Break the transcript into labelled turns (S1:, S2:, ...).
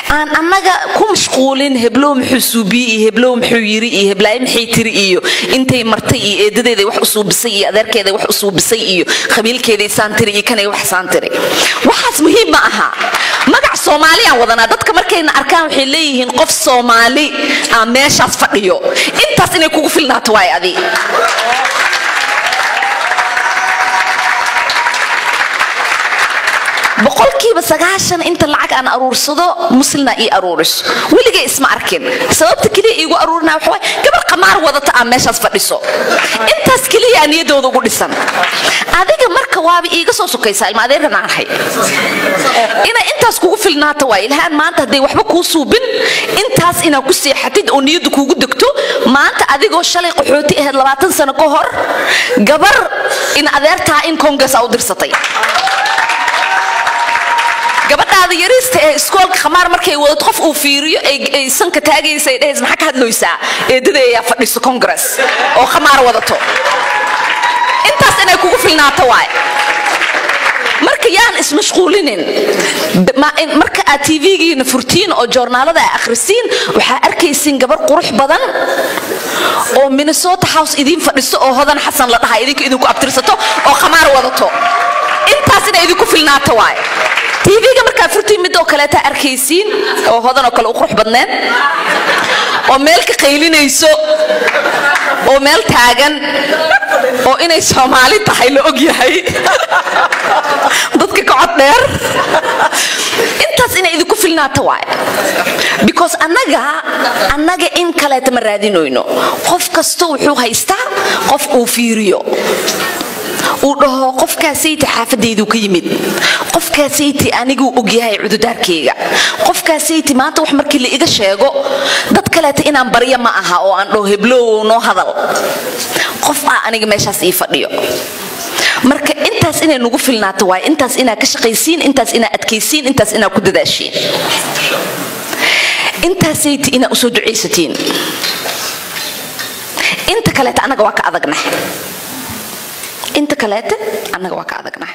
S1: aan annaga ku mashquulin heblow muxuusuubi iyo heblow muxuu yiri iyo heblaay maxay tiri iyo intay martay iyo eedadeeda wax u suubisay iyo adeerkeeda wax u suubisay iyo qabiilkeeda isaan tiri iyo kanay wax saan tiri waxaas muhiim ma aha magac Soomaaliya wadana dadka markayna arkaan waxay leeyihiin qof Soomaali aan meeshaas fadhiyo intaas inay kugu filnaato way adi boqolkiiba 90 inta lacag aan aruursado muslina ii aruuris wiliga isma arkin sababta kaliya iigu aruurna waxa way gabar qamaar wadata aan meeshaas fadhiso intaas kaliya niyadooda ugu dhisan adiga marka waaba iiga soo sokaysa ilma adeerna aan hay ina intaas kugu filnaato way ilaahan maanta haday waxba ku suubin intaas ina ku seexatid oo niyadu kugu degto maanta adigoo shalay qaxooti ahayd 20 sano ka hor gabar in adeertaa in Congress u dirsatay gabadhaada yarista ee iskoolka khamaar markay wado qof uu fiiriyo ay sanka taagaysa ee maxaa ka hadlaysaa eedadeeya fadhiso Congress oo khamaar wadato intaas inay kugu filnaato waay marka yaan ismashquulinin marka aad TV-giina furtiin oo joornaalada akhrisin waxa arkaysin gabar qurux badan oo Minnesota House idin fadhiso oo hodan xasan la dhahay idinku abtirsato oo khamaar wadato intaas inay idinku filnaato waay TV-ga marka furtiin mid oo kale ta arkaysiin oo hodan oo kale u qurux badneen oo meel ka qaylinayso oo meel taagan oo inay Soomaali tahay la og yahay dadka ka cod dheer intaas inay idinku filnaato waay because annaga in kale ta raadinayno qof kasto wuxuu haystaa qof uu fiiriyo oo dhaho qofkaasayta xaafadeydu ka yimid qofkaasayta anigu og yahay cududaarkeyga qofkaasayta maanta wax markii la iga sheego dad kale inaan bariya ma aha oo aan dhaho heblow noo hadal qof aniga meeshaas ii fadhiyo marka intaas inay nagu filnaato waay intaas ina ka shaqaysiin intaas ina adkaysiin intaas ina ku dadaashiin intaasayta ina usoo duceysatiin inta kale anaga waa ka adagnahay inta kale anaga waa ka adagnahay